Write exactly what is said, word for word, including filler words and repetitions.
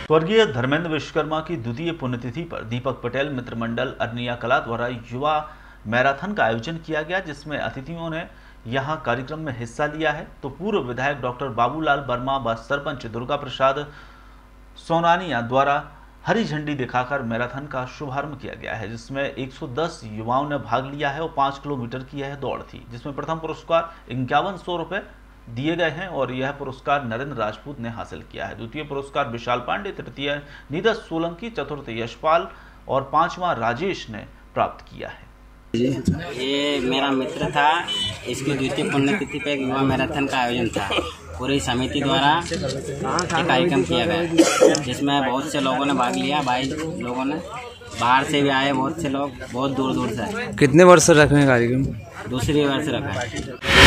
स्वर्गीय धर्मेंद्र विश्वकर्मा की द्वितीय पुण्यतिथि पर दीपक पटेल मित्र मंडल अरनिया कला द्वारा युवा मैराथन का आयोजन किया गया, जिसमें अतिथियों ने यहां कार्यक्रम में हिस्सा लिया है। तो पूर्व विधायक डॉक्टर बाबूलाल वर्मा व सरपंच दुर्गा प्रसाद सोनानिया द्वारा हरी झंडी दिखाकर मैराथन का शुभारंभ किया गया है, जिसमें एक सौ दस युवाओं ने भाग लिया है और पाँच किलोमीटर की यह दौड़ थी, जिसमें प्रथम पुरस्कार इक्यावन सौ रुपये दिए गए हैं और यह पुरस्कार नरेंद्र राजपूत ने हासिल किया है। द्वितीय पुरस्कार विशाल पांडे, तृतीय नीरज सोलंकी, चतुर्थ यशपाल और पांचवा राजेश ने प्राप्त किया है। ये मेरा मित्र था, इसकी द्वितीय पुण्यतिथि पे एक युवा मैराथन का आयोजन था। पूरी समिति द्वारा एक कार्यक्रम किया गया, जिसमें बहुत से लोगों ने भाग लिया। बाईस लोगों ने, बाहर से भी आए बहुत से लोग, बहुत दूर दूर से। कितने वर्ष से रख रहे हैं कार्यक्रम? दूसरी वर्ष रखा है।